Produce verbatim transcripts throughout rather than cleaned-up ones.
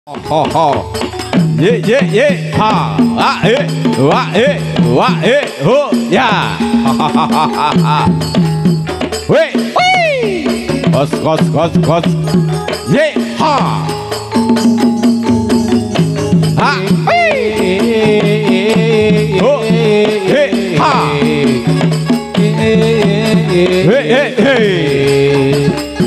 Ho ho. Ye ye ye ha ah eh wa eh wa eh ho ya. Ha ha ha ha ha. Wei wei. Kos kos kos kos. Ye ha. Ha wei. Ho he ha. Hey hey hey.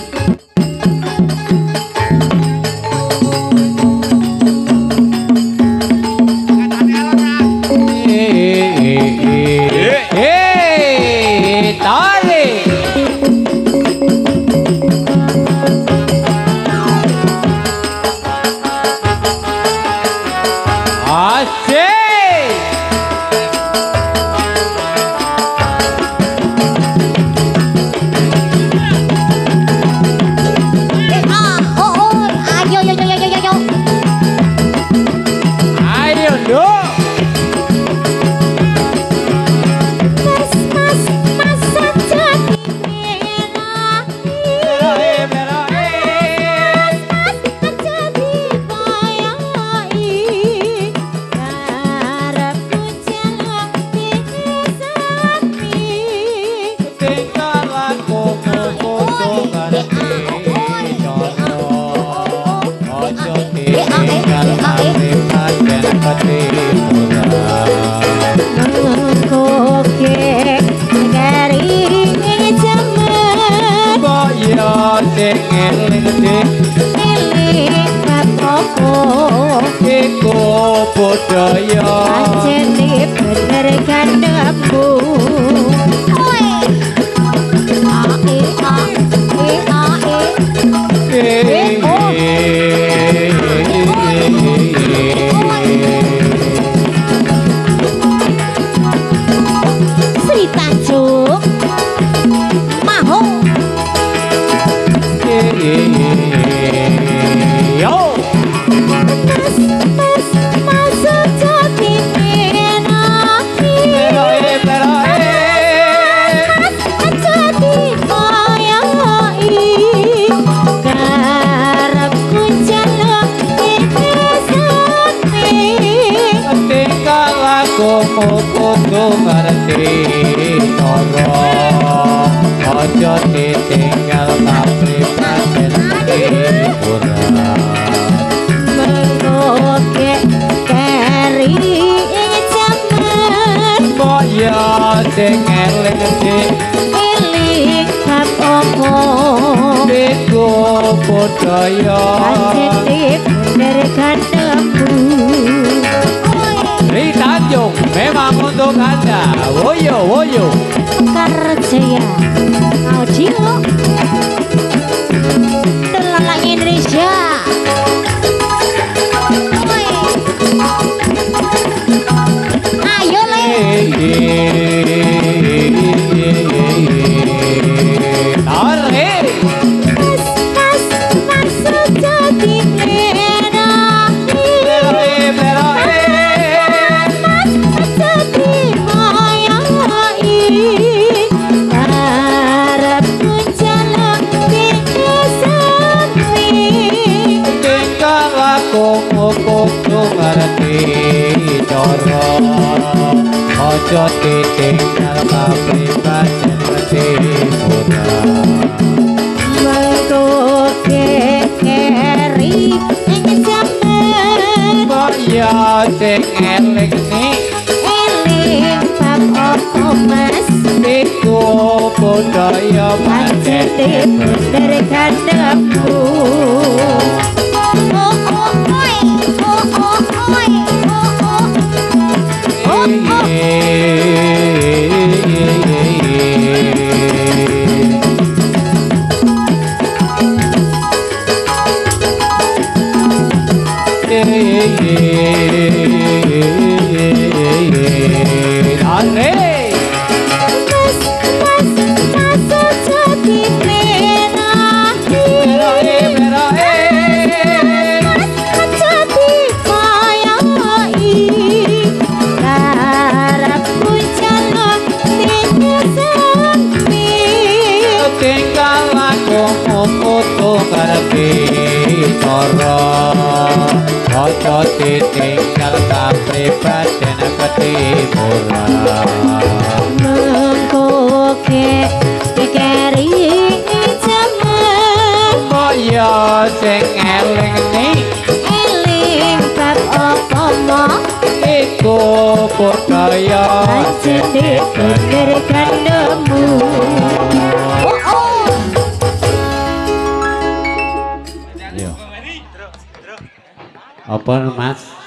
Memang untuk Anda. Woyo woyo. Karjaya Audio Dolalak Indonesia. Ayo le. Tore. Mas mas mas jadi pena. Pero pero ojo ditinggal kapribaden Medipura mengkoke keri ing jaman kaya sing eling ni eling bab opo mas iku budaya pancen bener kandhapku. Tinggal aku foto ngerti cara ojo ditinggal kapribaden ketimuran mengko ke keri jaman kaya sing eling ni eling bab apa mo iku budaya jadi bener kandemu oh oh apa mas